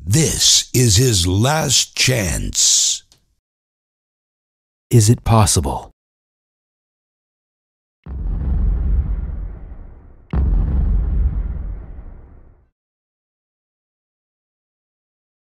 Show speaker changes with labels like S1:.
S1: This is his last chance.
S2: Is it possible?